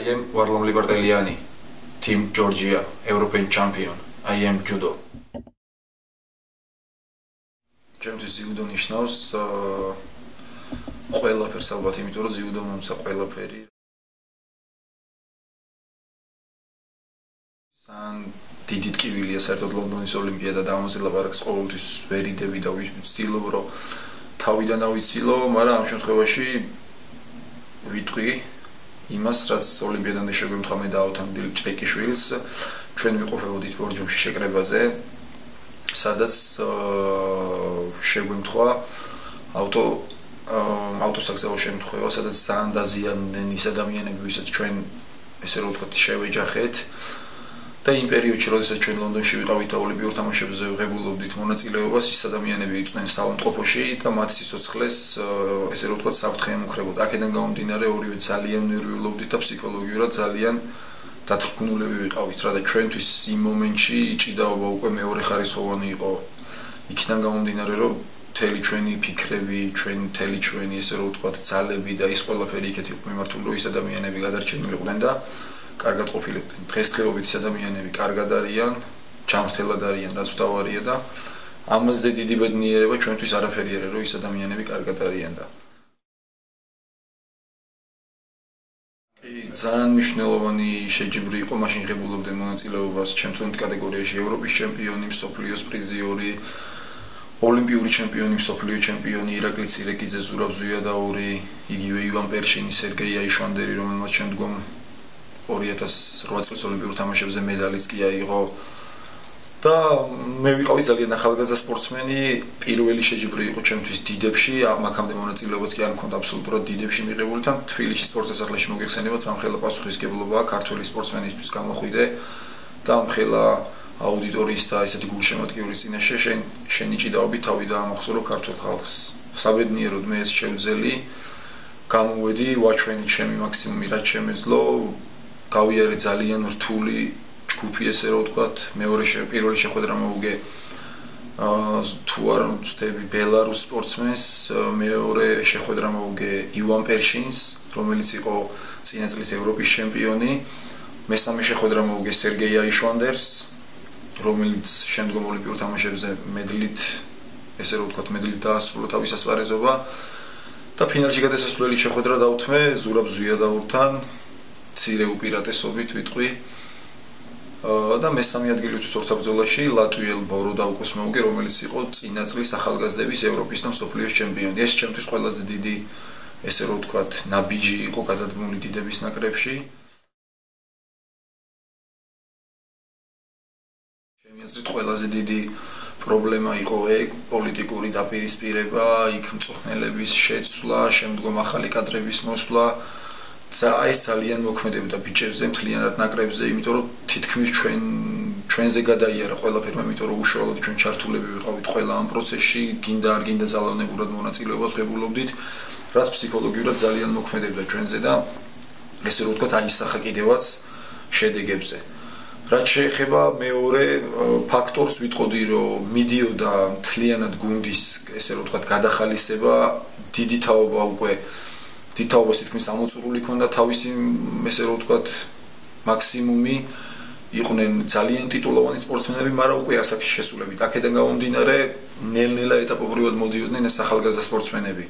I am Varlam Liberteliani, Team Georgia, European champion. I am judo. ჩემთვის ზიუდო ნიშნავს ყველაფერს ალბათ, იმიტომ რომ ზიუდო მომცა ყველაფერი. სან დიდი ტკივილია საერთოდ ლონდონის ოლიმპიადა და ამაზე ლაპარაკს ყოველთვის ვერ იდები და ვცდილობ რომ თავიდან ავიცილო, მაგრამ ამ შემთხვევაში ვიტყვი იმას, რაც ოლიმპიადამდე შეგვემთხვა მე და ავთანდილ ჭრეკიშვილს, ჩვენ ვიყოფებოდით ბორჯომში შეკრებაზე, სადაც შეგვემთხვა ავტოსაგზაო შემთხვევა, სადაც ძალიან დაზიანდნენ ის ადამიანები, ვისაც ჩვენ ესე რომ ვთქვათ შევეჯახეთ. და იმ პერიოდში, როდესაც ჩვენ ლონდონში ვიყავით და ოლიმპიურ თამაშებზე ვღებულობდით მონაწილეობას, ის ადამიანები იყვნენ საავადმყოფოში და მათ სიცოცხლეს ესე რომ ვთქვათ საფრთხე ემუქრებოდა. აქედან გამომდინარე ორივე ძალიან ნერვიულობდით და ფსიქოლოგიურად ძალიან დათრგუნულები ვიყავით, რა და ჩვენთვის იმ მომენტში ჭიდაობა უკვე მეორე ხარისხოვანი იყო. იქიდან გამომდინარე, რომ მთელი ჩვენი ფიქრები, მთელი ჩვენი ესე რომ ვთქვათ ძალები და ის ყველაფერი იქეთ იყო მიმართული, რომ ის ადამიანები გადარჩენილიყვნენ და კარგად ყოფილიყვნენ. დღესდღეობით ის ადამიანები კარგად არიან, ჩამრთელად არიან, რაც თავარია და ამაზე დიდი ბედნიერება ჩვენთვის არაფერი არა, რომ ის ადამიანები კარგად არიან და ძალიან მნიშვნელოვანი შეჯიბრი იყო, მაშინ ღებულობდნენ მონაწილეობას ჩემთვის კატეგორიაში ევროპის ჩემპიონი, მსოფლიოს პრიზიორი, ოლიმპიური ჩემპიონი, მსოფლიო ჩემპიონი ირაკლი ცირეკიძე, ზურაბ ზუიადაური, იგივე ივან პერშინი, სერგეი აიშვანდერი, რომელმაც შემდგომ 2008 წლის ოლიმპიურ თამაშებზე მედალიც კი აიღო. და მე ვიყავი ძალიან ახალგაზრდა სპორტსმენი, პირველი შეჯიბრი იყო ჩემთვის დიდებში, მაგამდე მონაწილეობაც კი არ მქონდა აბსოლუტურად დიდებში მიღებული და თბილისში სპორტ სასახლეში მოგეხსენებათ, რამხელა პასუხისმგებლობაა ქართველი სპორტსმენისთვის გამოხვიდე და ამხელა აუდიტორიის და ესეთი გულშემატკივრის წინაშე შენი ჭიდაობით თავი დაამახსოვრო ქართულ ხალხს. საბედნიეროდ მე ეს შევძელი, გამოვედი, ვაჩვენი ჩემი მაქსიმუმი, რაც შემეძლო, გავიარე ძალიან რთული ჯგუფი, ესე რომ ვთქვათ, პირველი შეხვედრა მოვუგე თუ არ ვცდები ბელარუს სპორტსმენს, მეორე შეხვედრა მოვუგე ივან პერშინს, რომელიც იყო წინა წლის ევროპის ჩემპიონი, მესამე შეხვედრა მოვუგე სერგეი აიშვანდერს, რომელიც შემდგომ ოლიმპიურ თამაშებზე მედლით, ესე რომ ვთქვათ, მედლით დაასრულა თავის ასპარეზობა და ფინალში გადასასვლელი შეხვედრა დავთმე ზურაბ ზუიადაურთან, მცირე უპირატესობით ვიტყვი და მესამე ადგილისთვის ორთაბრძოლაში ლატვიელ ბორო დაუკოს მოვუგე, რომელიც იყო წინა წლის ახალგაზრდების ევროპის და მსოფლიოს ჩემპიონი. ეს ჩემთვის ყველაზე დიდი, ესე რომ ვთქვათ, ნაბიჯი იყო გადადგმული დიდების ნაკრებში. ჩემი აზრით ყველაზე დიდი პრობლემა იყო ეგ, პოლიტიკური დაპირისპირება, იქ მწვრთნელების შეცვლა, შემდგომ ახალი კადრების მოსვლა. ეს ძალიან მოქმედებდა ბიჭებზე, მთლიანად ნაკრებზე, იმიტომ რომ თითქმის ჩვენზე გადაიარა ყველაფერმა, იმიტომ რომ უშუალოდ ჩვენ ჩართულები ვიყავით ყველა ამ პროცესში, გინდა არ გინდა ძალავნებურად მონაწილეობას ვღებულობდით, რაც ფსიქოლოგიურად ძალიან მოქმედებდა ჩვენზე და ესე რომ ვთქვათ, აისახა კიდევაც შედეგებზე. რაც შეეხება მეორე ფაქტორს, ვიტყოდი, რომ მიდიოდა მთლიანად გუნდის, ესე რომ ვთქვათ, გადახალისება, დიდი თაობა უკვე თითოეულს თითქმის ამოწურული ქონდა თავისი, ესე რომ ვთქვათ, მაქსიმუმი, იყვნენ ძალიან ტიტულოვანი სპორტსმენები, მაგრამ უკვე ასაკში შესულებით. აქედან გამომდინარე, ნელ-ნელა ეტაპობრივად მოდიოდნენ ეს ახალგაზრდა სპორტსმენები.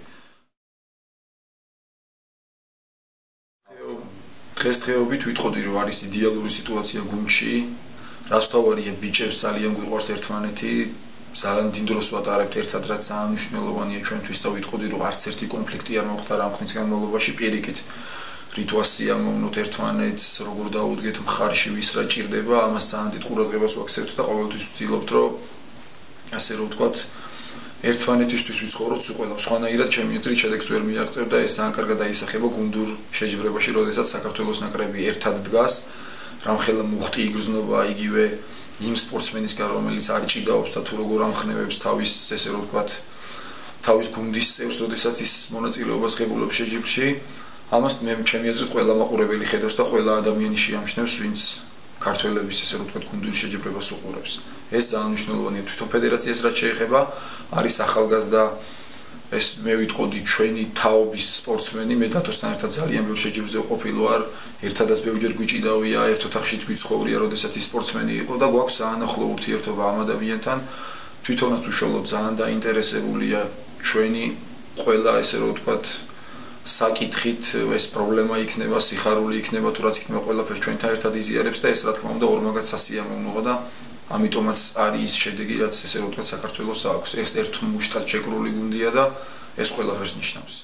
დღესდღეობით ვიტყოდი, რომ არის იდეალური სიტუაცია გუნდში, რაც თავარია ბიჭებს ძალიან გვიყვარს ერთმანეთი, ძალიან დიდ დროს ვატარებთ ერთად, რაც ძალიან მნიშვნელოვანია ჩვენთვის და ვიტყოდი, რომ არც ერთი კონფლიქტი არ მოხდა რამ ხნის განმავლობაში, პირიქით რითვას სიამოვნოთ ერთმანეთს, როგორ დაუდგეთ მხარში ვის რა ჭირდება, ამას ძალიან დიდ ყურადღებას ვაქცევთ და ყოველთვის ვცდილობთ, რომ ასე რომ ვთქვათ, ერთმანეთისთვის ვიცხოვროთ სულ. სხვანაირად ჩემი აზრით შედეგს ვერ მიაღწევ და ეს ძალიან კარგად აისახება გუნდურ შეჯიბრებაში, როდესაც საქართველოს ნაკრები ერთად დგას, რამხელა მუხტი იგრძნობა იგივე იმ სპორტსმენისგან, რომელიც არ ჭიდაობს და თუ როგორ ამხნევებს თავის, ესე რომ ვთქვათ, თავის გუნდის წევრს, როდესაც ის მონაწილეობას ღებულობს შეჯიბრში, ამას მე ჩემი აზრით ყველა მაყურებელი ხედავს და ყველა ადამიანი შეამჩნევს, ვინც ქართველების, ესე რომ ვთქვათ, გუნდურ შეჯიბრებას უყურებს. ეს ძალიან მნიშვნელოვანია თვითონ ფედერაციას, რაც შეეხება, არის ახალგაზრდა ეს მე ვიტყოდი ჩვენი თაობის სპორტსმენი მე დათოსთან ერთად ძალიან ბევრ შეჯიბრზე ყოფილი ვარ ერთადაც ბევრჯერ გვიჭიდავია ერთ ოთახშიც ვიცხოვრია როდესაც ის სპორტსმენი იყო და გვაქვს ძალიან ახლო ურთიერთობა ამ ადამიანთან თვითონაც უშუალოდ ძალიან დაინტერესებულია ჩვენი ყველა ესე რომ ვთქვათ საკითხით ეს პრობლემა იქნება სიხარული იქნება თუ რაც იქნება ყველაფერი ჩვენთან ერთად იზიარებს და ეს რა თქმა უნდა ორმაგად სასიამოვნოა და ამიტომაც არის ის შედეგი რაც ესე რომ ვთქვათ საქართველოს აქვს ეს ერთ მუშტად შეკრული გუნდია და ეს ყველაფერს ნიშნავს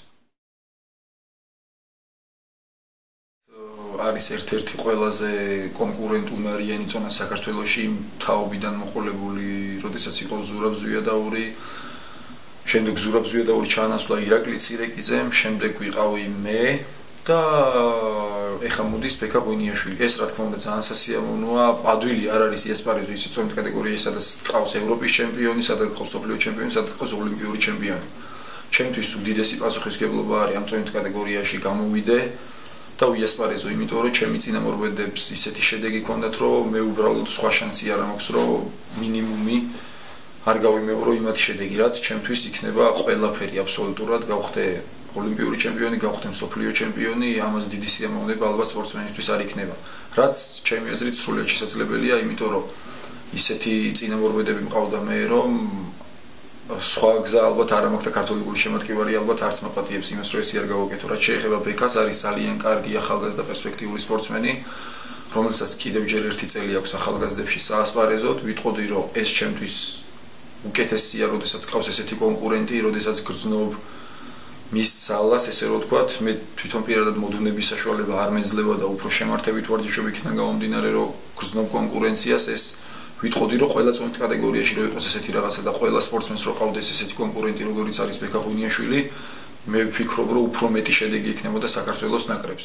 არის ერთ-ერთი ყველაზე კონკურენტუნარიანი ზონა საქართველოში თაობიდან მოყოლებული როდესაც იყო ზურაბ ზვიადაური შემდეგ ზურაბ ზვიადაური ჩაანაცვლა ირაკლი ცირეკიძემ შემდეგ ვიყავი მე და ეხა მოდის ბექა ღვინიაშვილი ეს რა თქმა უნდა ძალიან სასიამოვნოა ადვილი არ არის ესპარეზო ისე წონით კატეგორიაში სადაც ყავს ევროპის ჩემპიონი სადაც ყავს სოფლიო ჩემპიონი სადაც ყავს ოლიმპიური ჩემპიონი ჩემთვის უდიდესი პასუხისმგებლობა არის ამ წონით კატეგორიაში გამოვიდე და ვიესპარეზო იმიტომ რომ ჩემი წინამორბედებს ისეთი შედეგი ჰქონდათ რომ მე უბრალოდ სხვა შანსი არ მაქვს რომ მინიმუმი არ გავიმეორო იმათი შედეგი რაც ჩემთვის იქნება ყველაფერი აბსოლუტურად გავხდე ოლიმპიური ჩემპიონი გავხდე მსოფლიო ჩემპიონი ამას დიდი სიამოვნება ალბათ სპორტსმენისთვის არ იქნება რაც ჩემი აზრით სრულად შესაძლებელია იმიტომ რომ ისეთი წინამორბედები მყავდა მე რომ სხვა გზა ალბათ არ მაქვს და ქართული გუნდის შემატკივარი ალბათ არც მაპატიებს იმას რომ ესე არ გავაკეთო რაც შეეხება ბეკას არის ძალიან კარგი ახალგაზრდა პერსპექტიული სპორტსმენი რომელსაც კიდევ ჯერ ერთი წელი აქვს ახალგაზრდებში საასპარეზოდ ვიტყოდი რომ ეს ჩემთვის უკეთესია როდესაც ყავს ესეთი კონკურენტი როდესაც გრძნობ მის ძალას ესე რომ ვთქვათ მე თვითონ პირადად მოდუნების საშუალება არ მეძლევა და უფრო შემართებით ვარჯიშობიდან გამომდინარე რომ გრძნობ კონკურენციას ეს ვიტყოდი რომ ყველა წონით კატეგორიაში რო იყოს ესეთი რაღაცა და ყველა სპორტსმენს რო ყავდეს ესეთი კონკურენტი როგორიც არის ბექა ღვინიაშვილი მე ვფიქრობ რომ უფრო მეტი შედეგი იქნებოდა საქართველოს ნაკრებს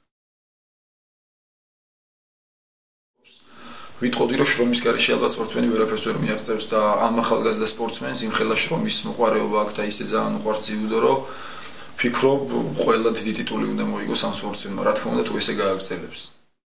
ვიტყოდი რომ შრომის გარეშე ალბათ სპორტსმენი ვერაფერს ვერ მიაღწევს და ამ ახალგაზრდა სპორტსმენს იმხელა შრომის მოყვარეობა აქვს და ისე ძალიან უყვარს ძიუდო რომ ვფიქრობ ყველა დიდი ტიტული უნდა მოიგოს ამ სპორტსმენმა რა თქმა უნდა თუ ესე გააგრძელებს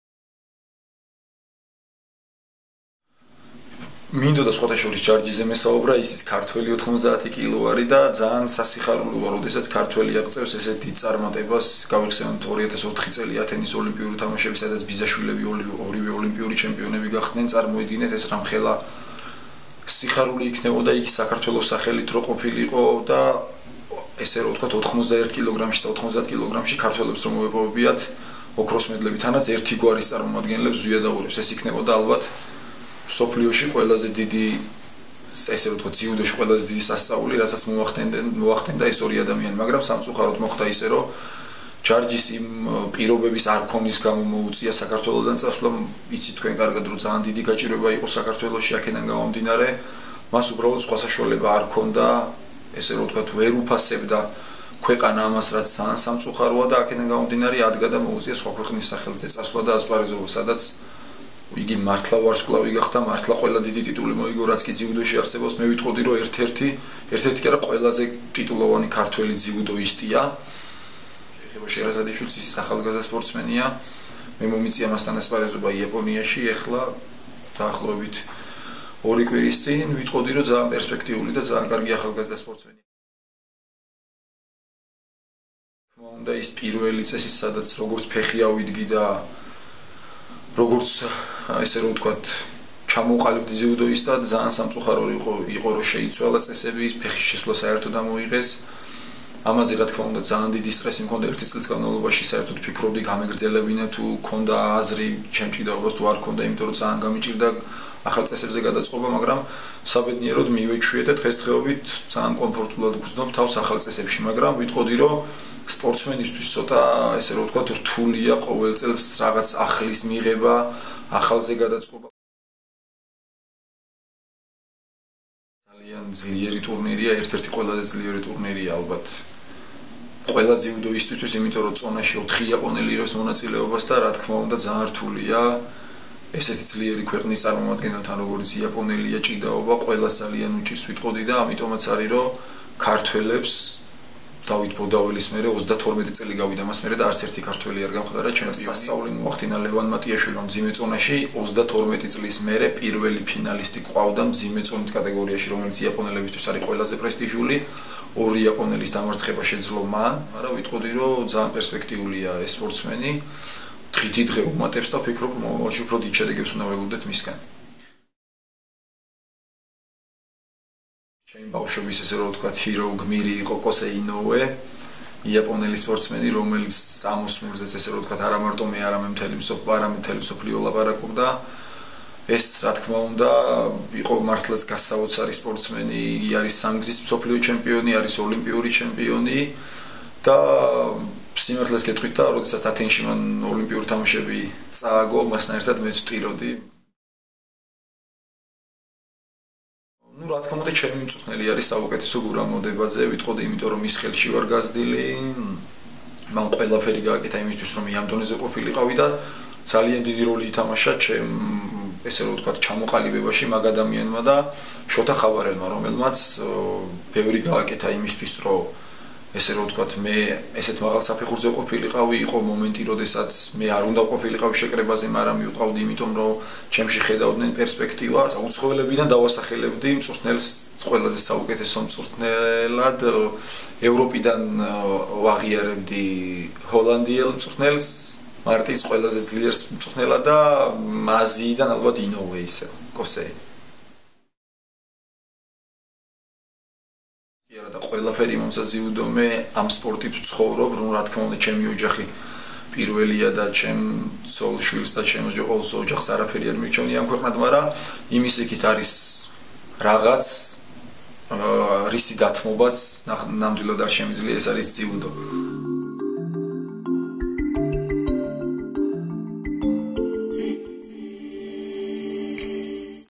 მინდოდა სხვათა შორის ჯარჯიზე მესაუბრა ისიც ქართველი 90 კილო არის და ძალიან სასიხარულოა როდესაც ქართველი აღწევს ესეთ დიდ წარმატებას გავიხსენოთ 2004 წელი ათენის ოლიმპიური თამაშები სადაც ბიზაშვილები ორივე ოლიმპიური ჩემპიონები გახდნენ წარმოიდგინეთ ეს რამხელა სიხარული იქნებოდა იგი საქართველოს სახელით რო ყოფილიყო და ესე რომ ვთქვათ 91 კილოგრამში და 90 კილოგრამში ქართველებს რომ მოეპოვებიათ ოქროს მედლები თანაც ერთი გვარის წარმომადგენლებს ზვიადაურებს ეს იქნებოდა ალბათ სოფლიოში ყველაზე დიდი ესე რომ ვთქვათ ძიუდოში ყველაზე დიდი სასწაული რასაც მოახდენდა ეს ორი ადამიანი მაგრამ სამწუხაროდ მოხდა ისე რომ ჯარჯის იმ პირობების არქონის გამო მოუწია საქართველოსთან წასვლა იცით თქვენ კარგად რომ ძალიან დიდი გაჭირვება იყო საქართველოში აქედან გამომდინარე მას უბრალოდ სხვა საშუალება არ ჰქონდა ესე რომ ვთქვათ ვერ უფასებდა ქვეყანა ამას რაც ძალიან სამწუხაროა და აქედან გამომდინარე ადგა და მოუწია სხვა ქვეყნის სახელზე წასვლა და ასპარეზობა სადაც იგი მართლა ვარსკვლავი გახდა მართლა ყველა დიდი ტიტული მოიგო რაც კი ძიუდოში არსებობს მე ვიტყოდი რომ ერთ-ერთი კი არა ყველაზე ტიტულოვანი ქართველი ძიუდოისტია შერაზადიშვილიც ის ახალგაზრდა სპორტსმენია მე მომიწია მასთან ასპარეზობა იაპონიაში ეხლა დაახლოებით 2 კვირის წინ ვიტყოდი რომ ძალიან პერსპექტიული და ძალიან კარგი ახალგაზრდა სპორტსმენია უნდა ის პირველი წესი სადაც როგორც ფეხი ავიდგი და როგორც ესე რომ ვთქვათ ჩამოყალიბდი ძიუდოისტად ძალიან სამწუხარო იყო რომ შეიცვალა წესები ფეხის შესვლა საერთოდ ამოიღეს ამაზე რა თქმა უნდა ძალიან დიდი სტრესი მქონდა ერთი წლის განმავლობაში საერთოდ ფიქრობდი გამეგრძელებინა თუ მქონდა აზრი ჩემჭიდაობას თუ არ მქონდა იმიტომ რომ ძალიან გამიჭირდა ახალ წესებზე გადაწყობა მაგრამ საბედნიეროდ მივეჩვიე და დღესდღეობით ძალიან კომფორტულად ვგრძნობ თავს ახალ წესებში მაგრამ ვიტყოდი რომ სპორტსმენისთვის ცოტა ესე რომ ვთქვათ რთულია ყოველ წელს რაღაც ახლის მიღება, ახალზე გადაწყობა. ძალიან ძლიერი ტურნირია, ერთ-ერთი ყველაზე ძლიერი ტურნირია ალბათ. ყველა ძიუდოისტისთვის, იმიტომ რომ წონაში 4 იაპონელი იღებს მონაწილეობას და რა თქმა უნდა ძალიან რთულია ესეთი ძლიერი ქვეყნის წარმომადგენელთან როგორც იაპონელია ჭიდაობა, ყველა ძალიან უჭირს ვიტყოდი და ამიტომაც არის რომ ქართველებს დავით ბოდაველის მერე 32 წელი გავიდა მას მერე და არც ერთი ქართველი არ გამხდარა ჩემს სასწაული მოახდინა ლევან მატიაშვილმა მძიმე წონაში 32 წლის მერე პირველი ფინალისტი ყავდა მძიმე წონით კატეგორიაში რომელიც იაპონელებისთვის არის ყველაზე პრესტიჟული ორი იაპონელის დამარცხება შეძლო მან, მაგრამ ვიტყოდი რომ ძალიან პერსპექტიულია ეს სპორტსმენი. დღითიდღე უმატებს და ფიქრობ მომავალში უფრო დიდ შედეგებს უნდა ვეგულდეთ მისგან. ჩემი ბავშვობის ესე რომ ვთქვათ ჰირო გმირი იყო კოსეი ინოუე, იაპონელი სპორტსმენი, რომელიც ამოსმურზეც ესე რომ ვთქვათ არა მარტო მე, არამედ მთელი მსოფლიო ლაპარაკობდა. ეს რა თქმა უნდა იყო მართლაც გასაოცარი სპორტსმენი, იგი არის სამგზის მსოფლიო ჩემპიონი, არის ოლიმპიური ჩემპიონი და სიმართლეს გეტყვით და როდესაც ათენში მან ოლიმპიური თამაშები წააგო, მასთან ერთად მეც ვტიროდი. ну რა თქმა უნდა ჩემი მწვრთნელი არის საუკეთესო გურამ მოდებაძე, ვიტყოდი იმიტომ რომ მის ხელში ვარ გაზრდილი. მან ყველაფერი გააკეთა იმისთვის რომ ამ დონეზე ყოფილიყავი და ძალიან დიდი როლი ითამაშა ჩემ ესე რომ ვთქვათ ჩამოყალიბებაში მაგ ადამიანმა და შოთა ხავარელმა, რომელმაც ბევრი გააკეთა იმისთვის რომ ესე რომ ვთქვათ მე ესეთ მაღალ საფეხურზე ყოფილიყავი, იყო მომენტი, როდესაც მე არ უნდა ყოფილიყავი შეკრებაზე, მაგრამ მივყავდი, იმიტომ რომ ჩემში ხედავდნენ პერსპექტივას. უცხოელებიდან დავასახელებდი მწვრთნელს ყველაზე საუკეთესო მწვრთნელად, ევროპიდან ვაღიარებდი ჰოლანდიელ მწვრთნელს, მარტის ყველაზე ძლიერ მწვრთნელად და აზიიდან ალბათ ინოუე ისე, კოსეი. და ყველაფერი მომსაზიუდო მე ამ სპორტით ვცხოვრობ, რომ რა თქმა უნდა ჩემი ოჯახი პირველია და ჩემ ცოლ-შვილს და ჩემს ყოველს ოჯახს არაფერი არ მირჩევნი ამ ქვეყნად, მაგრამ იმის იქით არის რაღაც რისი დათმობაც ნამდვილად არ შემიძლია, ეს არის ძიუდო.